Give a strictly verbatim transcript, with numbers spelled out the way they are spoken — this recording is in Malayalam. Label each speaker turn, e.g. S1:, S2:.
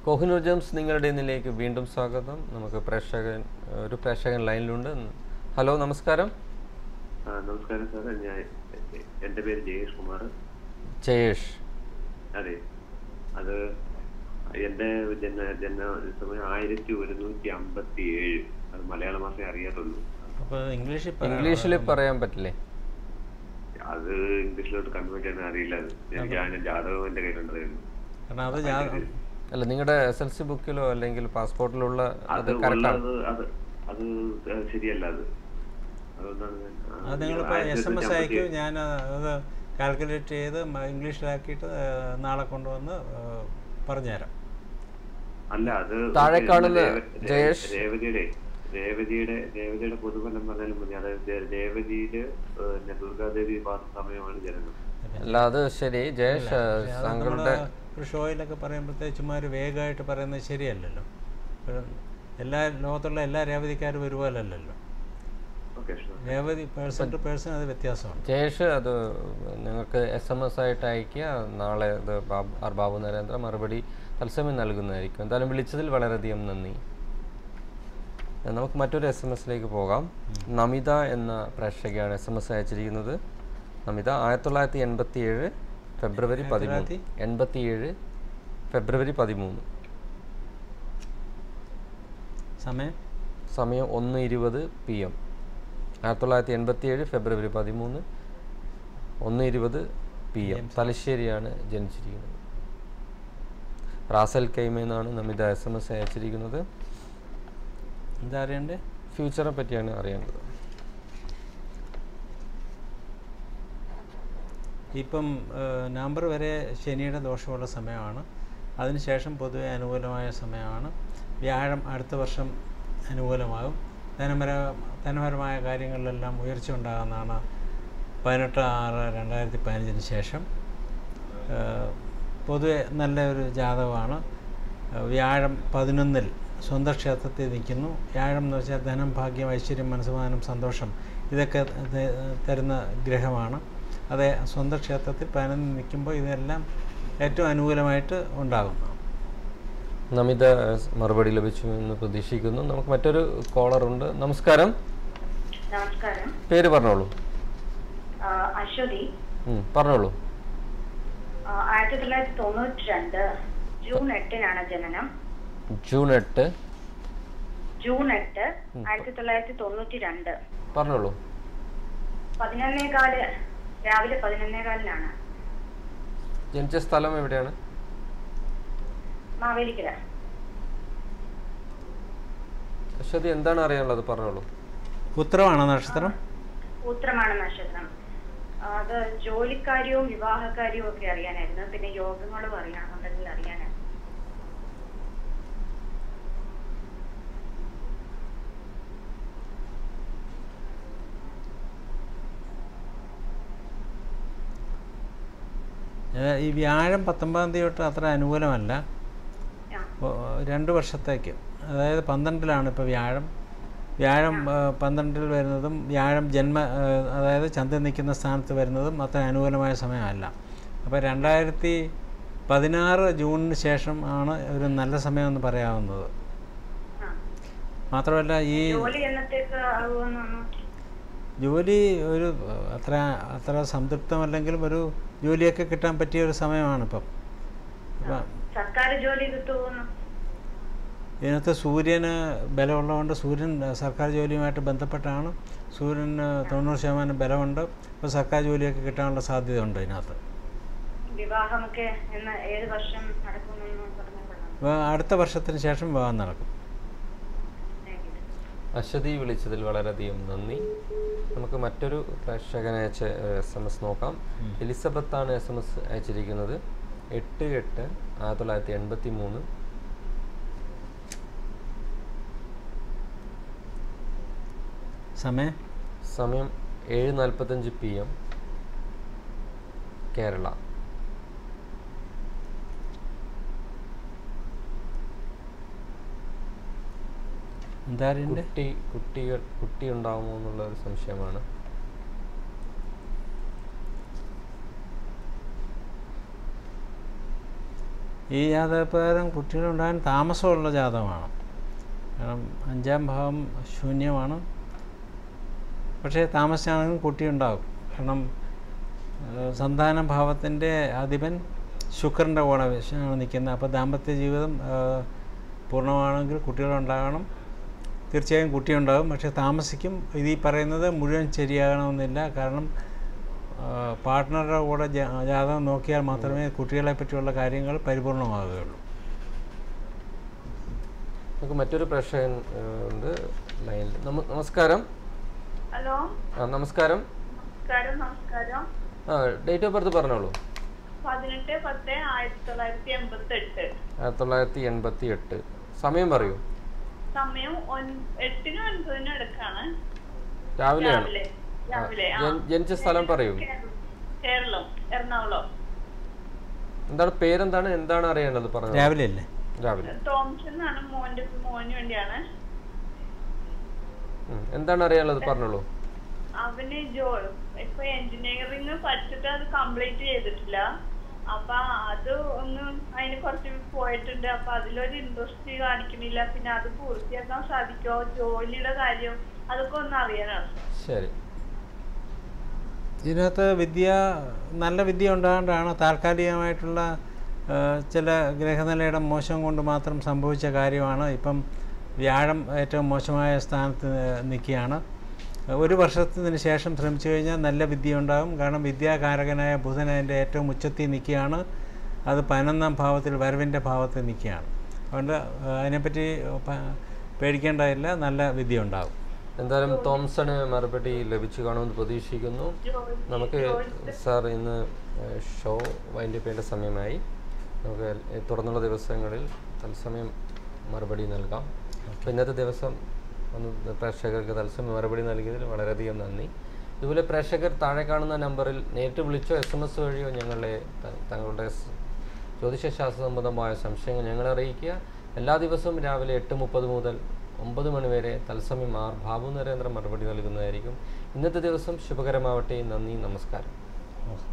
S1: കോഹിനൂർ ജംസ് നിങ്ങളുടെ ഇന്നിലേക്ക് വീണ്ടും സ്വാഗതം. നമുക്ക് പ്രേക്ഷകൻ ഒരു പ്രേക്ഷകൻ ലൈനിലുണ്ട്. ഹലോ, നമസ്കാരം.
S2: നമസ്കാരം സാർ, ഞാൻ എൻ്റെ പേര് ജയേഷ് കുമാർ.
S1: ജയേഷ്,
S2: അതെ. അത് എൻ്റെ ജന ജന സമയം ആയിരത്തി ഒരുന്നൂറ്റി അമ്പത്തി ഏഴ്. അത് മലയാള മാസമേ അറിയാത്തുള്ളൂ.
S1: ഇംഗ്ലീഷിൽ പറയാൻ പറ്റില്ലേ?
S2: അത് ഇംഗ്ലീഷിലോട്ട് കൺവേർട്ട് ചെയ്യാൻ അറിയില്ല. എനിക്ക് അതിന്റെ ജാതകം എൻ്റെ കയ്യിലുണ്ടായിരുന്നു.
S1: അല്ല, നിങ്ങളുടെ എസ് എൽ സി ബുക്കിലോ അല്ലെങ്കിൽ പാസ്പോർട്ടിലുള്ള
S2: അത് അത് അത് ശരിയല്ല. അത്
S3: അത് നിങ്ങളിപ്പോൾ എസ് എം എസ് അയക്കും, ഞാൻ അത് കാൽക്കുലേറ്റ് ചെയ്ത് ഇംഗ്ലീഷിലാക്കിയിട്ട് നാളെ കൊണ്ടുവന്ന് പറഞ്ഞുതരാം.
S2: അല്ല, അത്
S1: താഴെ കാണുന്ന ജയേഷ്
S2: രേവതിയുടെ രേവതിയുടെ രേവതിയുടെ പൊതുഫലം പറഞ്ഞാലും മതി. അതായത് രേവതിയില് ദുർഗാദേവി പാർത്ത സമയമാണ് ജനനം.
S1: അല്ല, അത് ശരി ജയേഷ്. താങ്കളുടെ
S3: ഒരു ഷോയിലൊക്കെ പറയുമ്പോഴത്തേക്ക് ചുമ്മാ ഒരു വേഗമായിട്ട് പറയുന്നത് ശരിയല്ലല്ലോ. എല്ലാ ലോകത്തുള്ള എല്ലാ രേവതിക്കാരും ഒരുപോലല്ലല്ലോ. രേവതി പേഴ്സൺ ടു പേഴ്സൺ അത് വ്യത്യാസമാണ്.
S1: ജയേഷ്, അത് നിങ്ങൾക്ക് എസ് എം എസ് ആയിട്ട് അയക്കുക. നാളെ അത് ആർ ബാബു നരേന്ദ്ര മറുപടി തത്സമയം നൽകുന്നതായിരിക്കും. എന്തായാലും വിളിച്ചതിൽ വളരെയധികം നന്ദി. നമുക്ക് മറ്റൊരു എസ് എം എസിലേക്ക് പോകാം. നമിത എന്ന പ്രേക്ഷകയാണ് എസ് എം എസ് അയച്ചിരിക്കുന്നത്. നമിത ആയിരത്തി തൊള്ളായിരത്തി എൺപത്തി ഏഴ് ഫെബ്രുവരി പതിമൂന്ന് എൺപത്തി ഏഴ് ഫെബ്രുവരി പതിമൂന്ന്
S3: സമയം
S1: സമയം ഒന്ന് ഇരുപത് പി എം. ആയിരത്തി തൊള്ളായിരത്തി എൺപത്തി ഏഴ് ഫെബ്രുവരി പതിമൂന്ന് ഒന്ന് ഇരുപത് പി എം. തലശ്ശേരിയാണ് ജനിച്ചിരിക്കുന്നത്. റാസൽ കൈമെന്നാണ് നമിത എസ് എം എസ് അയച്ചിരിക്കുന്നത്.
S3: എന്താ അറിയണ്ടേ?
S1: ഫ്യൂച്ചറെ പറ്റിയാണ് അറിയേണ്ടത്.
S3: ഇപ്പം നവംബർ വരെ ശനിയുടെ ദോഷമുള്ള സമയമാണ്. അതിനുശേഷം പൊതുവെ അനുകൂലമായ സമയമാണ്. വ്യാഴം അടുത്ത വർഷം അനുകൂലമാകും. ധനപര ധനപരമായ കാര്യങ്ങളിലെല്ലാം ഉയർച്ച ഉണ്ടാകുന്നതാണ് പതിനെട്ട് ആറ് രണ്ടായിരത്തി പതിനഞ്ചിന് ശേഷം. പൊതുവെ നല്ലൊരു ജാതകമാണ്. വ്യാഴം പതിനൊന്നിൽ സ്വന്തം ക്ഷേത്രത്തിൽ നിൽക്കുന്നു. വ്യാഴം എന്ന് വെച്ചാൽ ധനം, ഭാഗ്യം, ഐശ്വര്യം, മനസ്സമാധാനം, സന്തോഷം ഇതൊക്കെ തരുന്ന ഗ്രഹമാണ്. അതെ, സ്വന്തം ക്ഷേത്രത്തിൽ പതിനൊന്നിൽ നിൽക്കുമ്പോൾ ഇതെല്ലാം ഏറ്റവും അനുകൂലമായിട്ട് ഉണ്ടാകും.
S1: നമിത മറുപടി ലഭിച്ചു എന്ന് പ്രതീക്ഷിക്കുന്നു. നമുക്ക് മറ്റൊരു കോളർ ഉണ്ട്. നമസ്കാരം.
S4: നമസ്കാരം.
S1: പേര് പറഞ്ഞോളൂ.
S4: അശ്വതി.
S1: പറഞ്ഞോളൂ.
S4: ആയിരത്തി തൊള്ളായിരത്തി തൊണ്ണൂറ്റി രണ്ട് ജൂൺ എട്ടിനാണ് ജനനം.
S1: ജൂൺ എട്ട്
S4: ജൂൺ എട്ട് ആയിരത്തി തൊള്ളായിരത്തി തൊണ്ണൂറ്റി രണ്ട്.
S1: പറഞ്ഞോളൂ.
S4: പതിനൊന്നേകാല് രാവിലെ പതിനൊന്നേകാലിനാണ്.
S1: ജനിച്ച സ്ഥലം എവിടെയാണ്?
S4: മാവേലിക്കര.
S1: അശ്വതി, എന്താണ് അറിയാനുള്ളത്? പറഞ്ഞോളൂ.
S3: ഉത്തരമാണോ നക്ഷത്രം?
S4: ഉത്തരമാണ് നക്ഷത്രം. അത് ജോലിക്കാര്യവും വിവാഹകാര്യവും ഒക്കെ അറിയാനായിരുന്നു. പിന്നെ യോഗങ്ങളും അറിയാനുണ്ടെങ്കിൽ അറിയാനായിരുന്നു.
S3: ഈ വ്യാഴം പത്തൊമ്പതാം തീയതി തൊട്ട് അത്ര അനുകൂലമല്ല. രണ്ട് വർഷത്തേക്ക്, അതായത് പന്ത്രണ്ടിലാണ് ഇപ്പോൾ വ്യാഴം. വ്യാഴം പന്ത്രണ്ടിൽ വരുന്നതും വ്യാഴം ജന്മ അതായത് ചന്ദ്രൻ നിൽക്കുന്ന സ്ഥാനത്ത് വരുന്നതും അത്ര അനുകൂലമായ സമയമല്ല. അപ്പോൾ രണ്ടായിരത്തി പതിനാറ് ജൂണിന് ശേഷം ആണ് ഒരു നല്ല സമയമെന്ന് പറയാവുന്നത്. മാത്രമല്ല ഈ ജോലി ഒരു അത്ര അത്ര സംതൃപ്തമല്ലെങ്കിലും ഒരു ജോലിയൊക്കെ കിട്ടാൻ പറ്റിയ ഒരു സമയമാണ് ഇപ്പം. ഇതിനകത്ത് സൂര്യന് ബലമുള്ളതുകൊണ്ട് സൂര്യൻ സർക്കാർ ജോലിയുമായിട്ട് ബന്ധപ്പെട്ടാണ്. സൂര്യന് തൊണ്ണൂറ് ശതമാനം ബലമുണ്ട്. ഇപ്പോൾ സർക്കാർ ജോലിയൊക്കെ കിട്ടാനുള്ള സാധ്യതയുണ്ട് ഇതിനകത്ത്. അടുത്ത വർഷത്തിന് ശേഷം വിവാഹം നടക്കും.
S1: അശ്വതി, വിളിച്ചതിൽ വളരെയധികം നന്ദി. നമുക്ക് മറ്റൊരു പ്രേക്ഷകൻ അയച്ച എസ് എം എസ് നോക്കാം. എലിസബത്താണ് എസ് എം എസ് അയച്ചിരിക്കുന്നത്. എട്ട് എട്ട് ആയിരത്തി തൊള്ളായിരത്തി എൺപത്തി മൂന്ന്
S3: സമയം
S1: സമയം ഏഴ് നാൽപ്പത്തഞ്ച് പി എം കേരള. കുട്ടി കുട്ടികൾ കുട്ടി ഉണ്ടാകുമോ എന്നുള്ള ഒരു സംശയമാണ്.
S3: ഈ ജാതകപ്രകാരം കുട്ടികളുണ്ടാകാൻ താമസമുള്ള ജാതകമാണ്. കാരണം അഞ്ചാം ഭാവം ശൂന്യമാണ്. പക്ഷേ താമസിച്ചാണെങ്കിലും കുട്ടിയുണ്ടാകും. കാരണം സന്താന ഭാവത്തിൻ്റെ അധിപൻ ശുക്രൻ്റെ കൂടെ ആണ് നിൽക്കുന്നത്. അപ്പോൾ ദാമ്പത്യ ജീവിതം പൂർണ്ണമാണെങ്കിൽ കുട്ടികളുണ്ടാകണം. തീർച്ചയായും കുട്ടിയുണ്ടാകും. പക്ഷേ താമസിക്കും. ഇത് ഈ പറയുന്നത് മുഴുവൻ ശരിയാകണമെന്നില്ല. കാരണം പാർട്ട്ണറുടെ കൂടെ ജാതകം നോക്കിയാൽ മാത്രമേ കുട്ടികളെ പറ്റിയുള്ള കാര്യങ്ങൾ പരിപൂർണമാകുകയുള്ളൂ.
S1: നമുക്ക് മറ്റൊരു പ്രശ്നം ഉണ്ട് ലൈനിൽ. നമസ്കാരം.
S4: ഹലോ.
S1: ആ നമസ്കാരം.
S4: നമസ്കാരം. നമസ്കാരം.
S1: ആ ഡേറ്റ് ഓഫ് ബർത്ത് പറഞ്ഞോളൂ.
S4: പതിനെട്ട് പത്ത് ആയിരത്തി തൊള്ളായിരത്തി എൺപത്തി എട്ട്.
S1: ആയിരത്തി തൊള്ളായിരത്തി എൺപത്തി എട്ട്. സമയം പറയൂ.
S4: സമയം എട്ടിനും ഒൻപതിനും അടുക്കാണ്.
S1: രാവിലെയാണ്.
S4: രാവിലെ.
S1: ജനിച്ച സ്ഥലം പറയൂ.
S4: കേരളം, എറണാകുളം.
S1: എന്താണ് പേരെന്താണ്, എന്താണ് അറിയേണ്ടത് പറഞ്ഞു.
S3: രാവിലെ അല്ലേ?
S1: രാവിലെ.
S4: തോംസൺ ആണ് മോന്റെ മോന് വേണ്ടിയാണ്.
S1: എന്താണ് അറിയാനുള്ളത് പറഞ്ഞോളൂ.
S4: അവന് ജോ ഇപ്പൊ എഞ്ചിനീയറിംഗ് പഠിച്ചിട്ട് അത് കംപ്ലീറ്റ് ചെയ്തിട്ടില്ല. അപ്പൊ അത് ഒന്ന് അതിന് കുറച്ച് പോയിട്ടുണ്ട്. അപ്പൊ അതിലൊരു ഇൻട്രസ്റ്റ് കാണിക്കുന്നില്ല. പിന്നെ അത് പൂർത്തിയാക്കാൻ സാധിക്കുമോ, ജോലിയുടെ കാര്യം അതൊക്കെ ഒന്ന് അറിയാനാണ്.
S1: ശരി.
S3: ഇതിനകത്ത് വിദ്യ നല്ല വിദ്യ ഉണ്ടാകൊണ്ടാണ് താൽക്കാലികമായിട്ടുള്ള ചില ഗ്രഹനിലയുടെ മോശം കൊണ്ട് മാത്രം സംഭവിച്ച കാര്യമാണ്. ഇപ്പം വ്യാഴം ഏറ്റവും മോശമായ സ്ഥാനത്ത് നിൽക്കുകയാണ്. ഒരു വർഷത്തിന് ശേഷം ശ്രമിച്ചു കഴിഞ്ഞാൽ നല്ല വിദ്യ ഉണ്ടാകും. കാരണം വിദ്യാകാരകനായ ബുധൻ അതിൻ്റെ ഏറ്റവും ഉച്ചത്തിൽ നിൽക്കുകയാണ്. അത് പതിനൊന്നാം ഭാവത്തിൽ വരവിൻ്റെ ഭാവത്തിൽ നിൽക്കുകയാണ്. അതുകൊണ്ട് അതിനെപ്പറ്റി പേടിക്കേണ്ടതില്ല, നല്ല വിദ്യ ഉണ്ടാകും.
S1: എന്തായാലും തോംസണ് മറുപടി ലഭിച്ചു കാണുമെന്ന് പ്രതീക്ഷിക്കുന്നു. നമുക്ക് സാർ ഇന്ന് ഷോ വൈൻഡപ്പ് ചെയ്യേണ്ട സമയമായി. നമുക്ക് തുടർന്നുള്ള ദിവസങ്ങളിൽ തത്സമയം മറുപടി നൽകാം. അപ്പോൾ ഇന്നത്തെ ദിവസം ഒന്ന് പ്രേക്ഷകർക്ക് തത്സമയം മറുപടി നൽകിയതിൽ വളരെയധികം നന്ദി. ഇതുപോലെ പ്രേക്ഷകർ താഴെ കാണുന്ന നമ്പറിൽ നേരിട്ട് വിളിച്ചോ എസ് എം എസ് വഴിയോ ഞങ്ങളെ തങ്ങളുടെ ജ്യോതിഷശാസ്ത്ര സംബന്ധമായ സംശയങ്ങൾ ഞങ്ങളെ അറിയിക്കുക. എല്ലാ ദിവസവും രാവിലെ എട്ട് മുപ്പത് മുതൽ ഒമ്പത് മണിവരെ തത്സമയം ആർ ബാബു നരേന്ദ്രൻ മറുപടി നൽകുന്നതായിരിക്കും. ഇന്നത്തെ ദിവസം ശുഭകരമാവട്ടെ. നന്ദി, നമസ്കാരം.